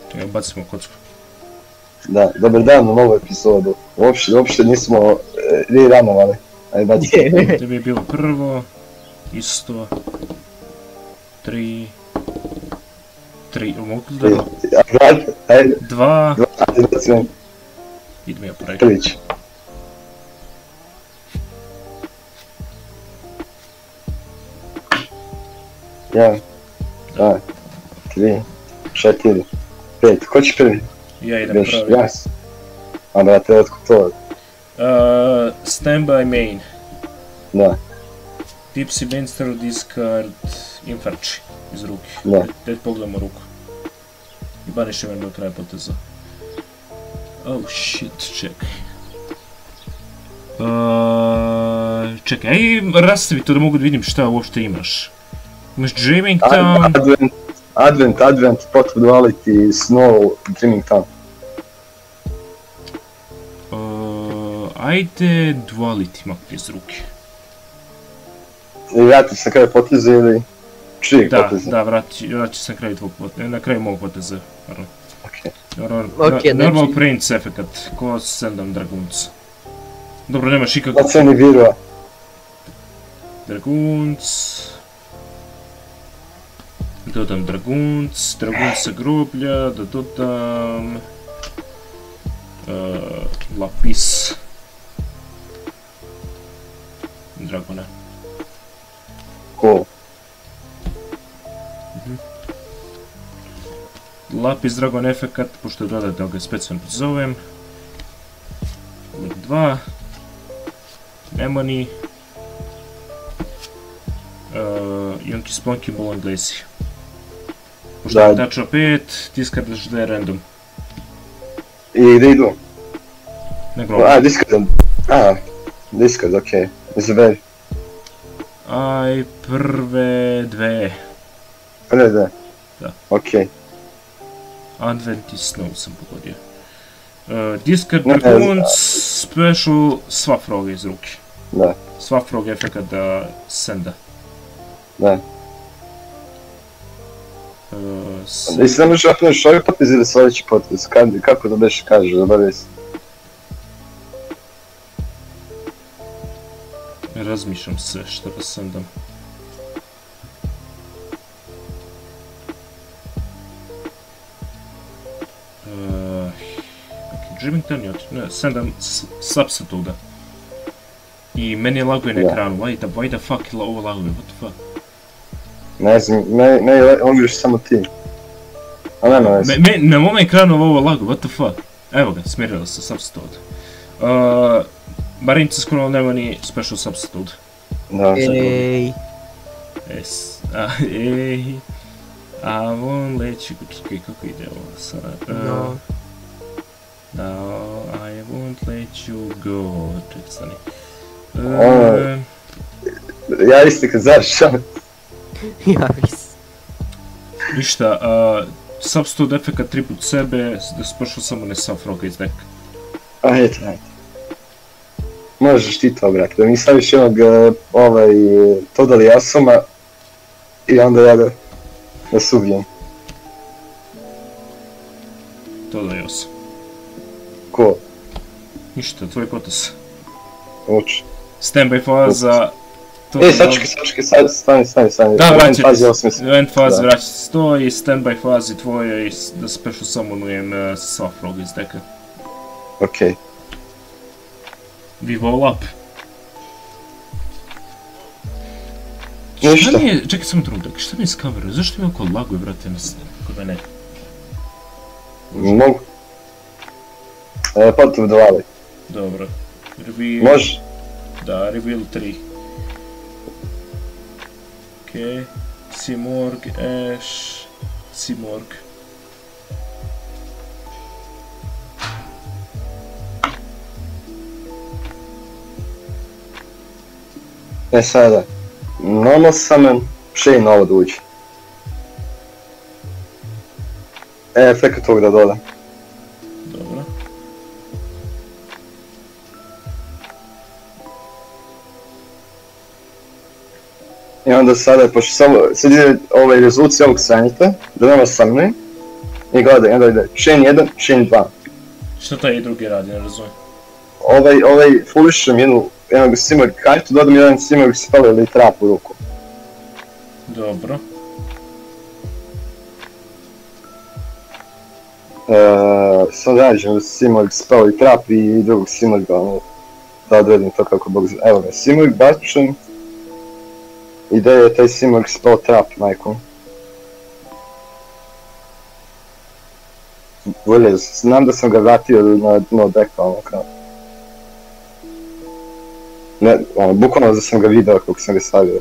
Evo, bacimo kocku. Da, dobar dan u novu epizodu. Uopšte nismo re-ranovali. Ajde, bacimo. Tebi je bilo prvo, isto, 3, mogu da dva? Ajde. 2, Ajde, bacimo. idem ja prvi. Prvić. Jedan, dva, 3, 4, 5. Ko će prvi? Ja idem prvi. Jas. A brate, otko to? Stand by main. Da. Tipsy Benster, discard, Infarči iz ruke. Da. Dajte pogledamo ruku. I baniš imen do kraja poteza. Oh shit, čekaj. Čekaj, aj rastavi to da mogu da vidim šta uopšte imaš. Imaš Dreaming Town... Advent, Pot Duality, Snow, Dreaming Town. Ajde Duality makni iz ruke. Vrati se na kraju poteza ili čijeg poteza? Da, vrati se na kraju mog poteza. Okej. Normal Prince efekat, ko Sendam Dragoons. Dobro, nemaš ikako... Da se ne virua. Dragoons... Dodam Dragoons sa groblja, da dodam... Lapis... Dragona. Cool. Lapis Dragon efekat, pošto je dodate, ga specijalno zovem. 2. Nemoni. Yonki Splonky Ball Anglesi. Pošto je tačno 5, diskardaš da je random. I da idu? Ne grobo. Discard, okej. Izaberi. Aj, prve dve. Prve dve? Da. Okej. Advent i Snow sam pogodio. Discard Dragoons, special sva froga iz ruke. Da. Sva froga efekat da senda. Da. Jesi ne možeš apneš ovaj potez ili sljedeći potez? Kako da beše kažeš, da bar jesi? Razmišljam se što da sendam. Dreaming Town je ne, sendam Substitute. I meni je laguje na ekranu, why the fuck ovo laguje, what the fuck? Ne znam, meni laguješ samo ti. A nema veze. Na mom ekranu ovo laguje, what the fuck? Evo ga, smirila se, Substitute. Marinca skoro nema ni special Substitute. Da. Ej. Ej. I won't let you go. Čekaj, kako ide ovo sad? No, I won't let you go. Čekaj, stani. Ja isti kad završam. Ništa, Substitute efekat 3 put sebe, da spošao samo ne sam froga iz deka. Ajde. Možeš ti to, brate, da mi staviš jednog Totally Awesome-a i onda ja da se ubijem. Totally Awesome. Cool. Ništa, tvoj potez. Uči. Standby faza... Sačekaj, stani. Da, event fazi vraća se 100 i standby fazi tvoje i da special summonujem sva froga iz deka. Okej. We roll up. Ništa. Šta mi je, čekaj samo trenutak, šta mi je s kamerom? Zašto mi oko laguje, brate, kod mene? Mogu. Potom dovali. Dobro. Reveal... Može? Da, reveal 3. Okej. Simorg, Ash... Simorg. Sada. Normal summon, Shane ovo da uđe. Efekat ovog da dodam. Dobro. I onda sada, pošto sad ide rezolucija ovog sanjita, da nema summonujem. I gledaj, ide chain 1, chain 2. Šta taj i drugi radi, ne razumijem? Ovaj fulišem jednog simmer kartu, dodam jedan simmer spell ili trap u ruku. Dobro. Sad rađem simmer spell i trap i drugog simmerga, da odredim to kako bog zna. Evo ga, simmer bačem. Ideja je taj simmer spell trap, majko. Bolje, znam da sam ga vratio na dno deka, ono kao. Ne, ono, bukvalno da sam ga video kako sam ga stavio.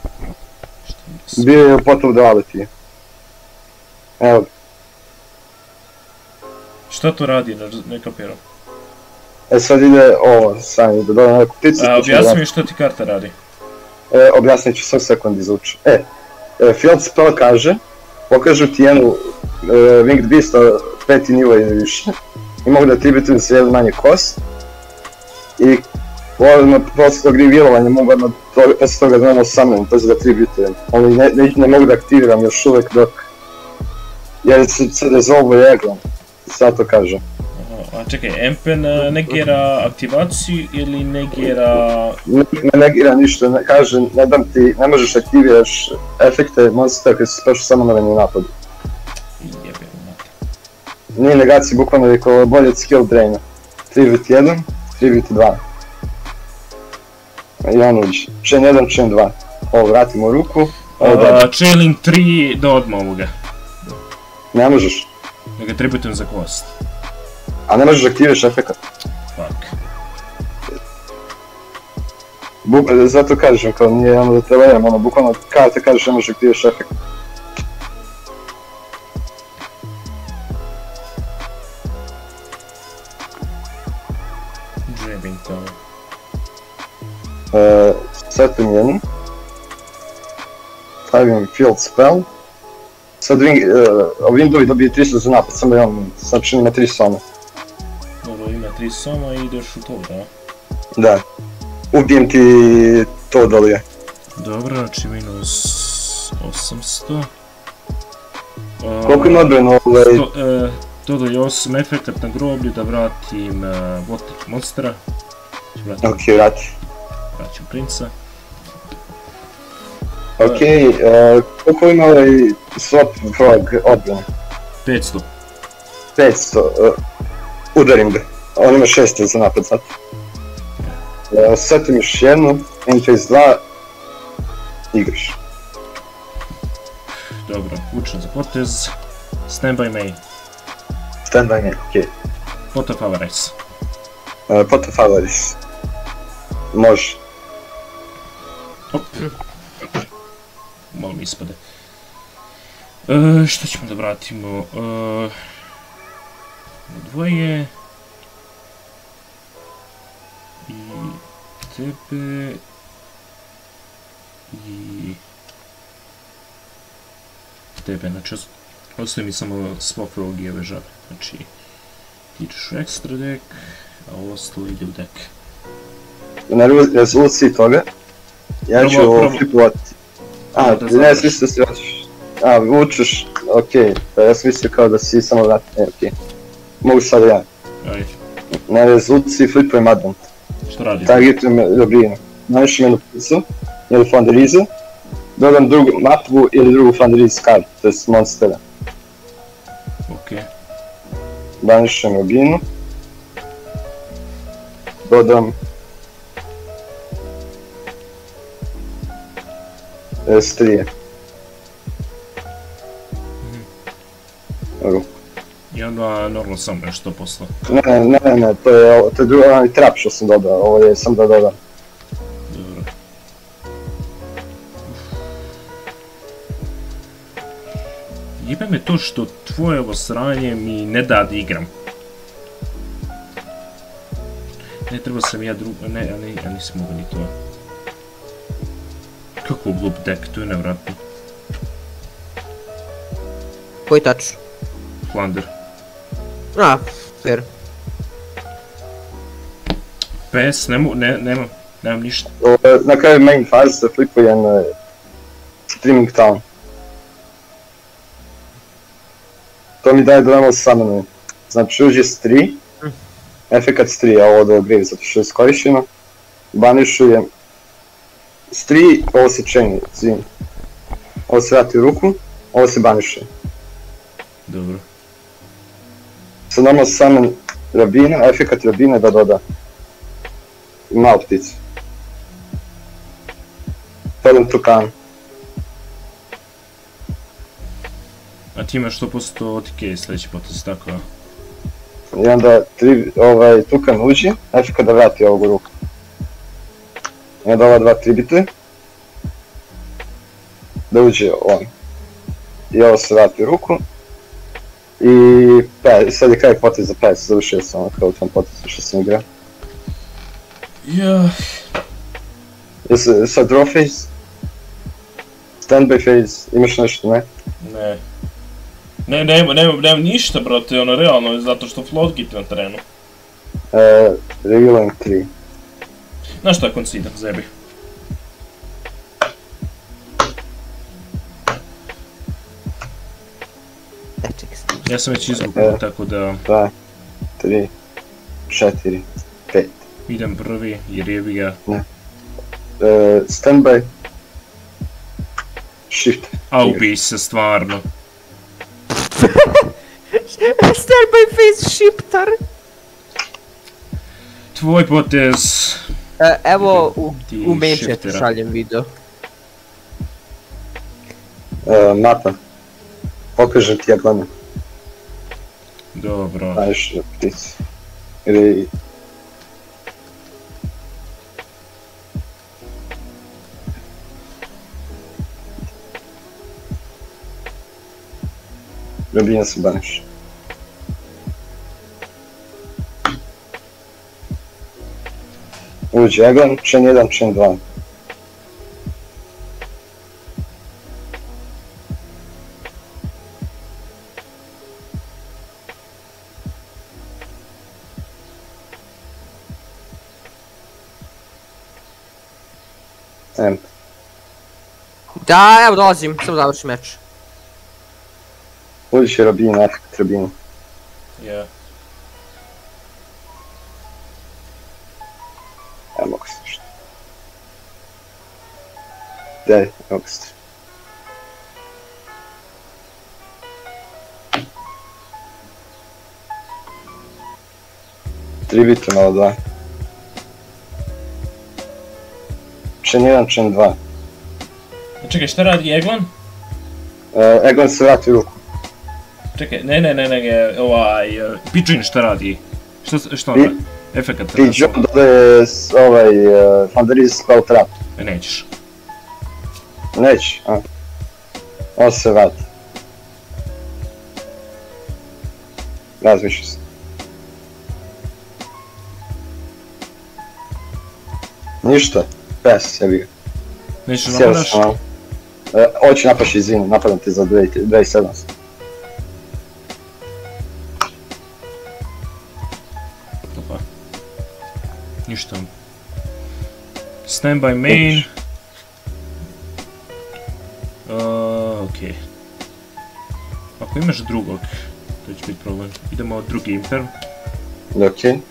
Bio je potom duality. Evo. Šta to radi, ne kapiram? Sad ide ovo, sam ide, dodam neku pticu. Objasni mi što ti karta radi. Objasnit ću sam sekund izvuču. Field spell kaže, pokažu ti jednu Winged Beast 5. nivo ili više i mogu da tributujem za jedan manje kost i posle tog revealovanja mogu odmah posle toga znamo summon, to je da tributujem, ali ne mogu da aktiviram još uvek dok jer se resolve eglom, sad to kažem. A čekaj, Empen negira aktivaciju ili negira... Ne negira ništa, kaže ne dam ti, ne možeš aktiviraš efekte monstera koji su special summonovani u napadu. Nije negacija, bukvalno je kao bolje od skill draina. 3v1, 3v2. I on uđe. Chain 1, chain 2. Ovo vratimo u ruku. Chailing 3 do odmah ovoga. Ne možeš. Da ga tributujem za kost. A ne možeš aktiviraš efekat. Fuck. Zato kažem, kao nije ono da te lejem, ono bukvalno kada te kažeš ne možeš aktiviraš efekat. Dreaming to. Setim jednu. Stavim field spell. Sad Windowi dobije 300 za napad, samo da imam, znači ima 3 soma. Dobro, ima 3 soma i ideš u to, da? Da. Ubijem ti to dolje. Dobro, znači minus 800. Koliko ima odbrano ovaj... Dodaj 8 efekat na groblju da vratim monstera. Ok, vrati. Vraćam princa. Ok, koliko ima ovaj swap frog odbrane? 500. 500, udarim ga. On ima 600 za napad sad. Setim još jednu, Endphase 2, igraš. Dobro, učen za potez. Stand by main. Stand by main, okej. Pot of Avarice. Pot of Avarice. Može. Hop. Malo mi ispade. Što ćemo da vratimo? Dvoje. I tebe. I tebe, znači ostaje mi samo swap frog i ove žabe. Znači ti ćeš u extra deck, a ovo ostalo ide u deck. Na rezoluciji toga, ja ću flipovati. Ne, smislio si vraćaš. Vučeš, okej, ja sam mislio kao da si samo vrati, okej. Mogu sad ja. Ajde. Na rezoluciji flipujem Advent. Što radi? Targetujem Dobrinu. Nanišem jednu picu, jednu Flanderizu, dodam drugu mapu ili drugu Flanderiz kartu, to je monstera. Okej. Nanišem Dobrinu. Dodam... S3. I onda normalno samo još 100%. Ne, to je drugi trap što sam dodao, ovo je sam da dodam. Dobro. Jebe me to što tvoje ovo sranje mi ne da da igram. Ne treba sam ja drugo, ja nisam mogu ni to. Kako glup deck, to je nevratno. Koji tačno? Flander. Fair. PS, nemam ništa. Na kraju main faze se flipuje na Streaming Town. to mi daje Normal Summon. Znači uđe s 3, efekat s 3, a ovo do Grave zato što je iskorišteno. Banišujem s 3, ovo se chain, izvini. Ovo se vrati u ruku, ovo se banišuje. Dobro. Sad Normal Summon Rabina, efekat Rabina da doda. Malo pticu. Tolim Tukan. A ti imaš 100% OTK sljedeći potez, tako? I onda Tukan uđi, efekat da vrati ovog u ruku. I onda ova dva tribite. Da uđe on. I ovo se vrati u ruku. I sad je kraj potez za pes, završio sam ono kao u tom potezu što sam igrao. Ja. Sad draw phase? Standby phase, imaš nešto, ne? Ne. Nemam ništa, brate, ono, realno, zato što floodgate na terenu. Revealing 3. Znaš šta, concede, zebi. Ja sam već izgubio, tako da... 2, 3, 4, 5. Idem prvi, jer je bi ga... Ne. Standby. Shift. A ubij se, stvarno. Standby face shifter. Tvoj potez... Evo Ti u main chatu shiftera. šaljem video. Mapa. Pokažem ti ja gledam. Dobro. Daješ pticu. Ili... Rabina se baniš. Uđe Egan, chain 1, chain 2. Amp. Da, evo dolazim, samo završi meč. Uđe Rabina, efekt Rabina. Ja. Ja mogu se nešto. Daj, mogu se. Tri bita malo 2. Chain 1, chain 2. Čekaj, šta radi Eglon? Egan se vrati u ruku. Čekaj, ne, Pigeon šta radi? Što on radi? Efekat Ti John dodaje Thunderizz spell trap. Nećeš. Neće, a? On se vrati. Razmišljam se. Ništa, pes, jebi ga. Nećeš Sjeo napadaš? sam malo. Hoću napaši, izvini, napadam ti za 2700. Opa. Ništa. Stand by main. Okej. Ako imaš drugog, to će biti problem. Idemo drugi Imper. Okej.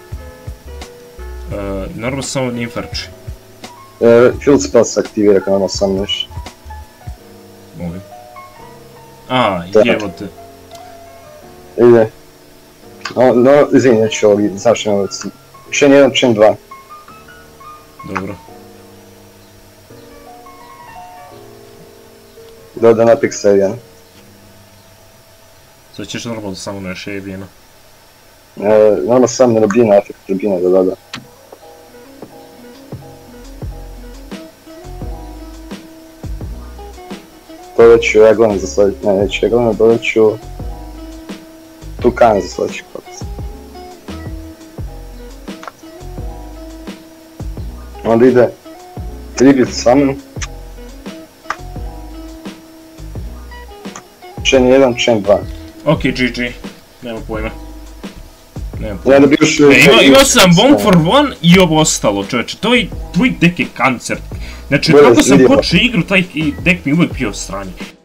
Naravno samo Nimfarč. Field spell se aktivira kad ono sam neš. Molim. A, Tak. jevote. Ide. No, izvini, neću ovdje, znaš nema već. Chain 1, chain 2. Dobro. Dodan Apex 1. Sad ćeš normalno samo na Shavijena. Normalno sam ne Rabina, efekt Rabina da doda. Dodat ću Eglana za sljedeći, ne, neću Eglana, dodat ću Tukan za sljedeći potez. Onda ide Tribute Summon. Chain 1, chain 2. Okej, GG. Nema pojma. Ja da biš... Imao sam one for one i ovo ostalo, čovječe. Tvoj dek je kancer. Znači, Bolje kako sam vidimo. počeo igru, taj dek mi uvijek bio strani.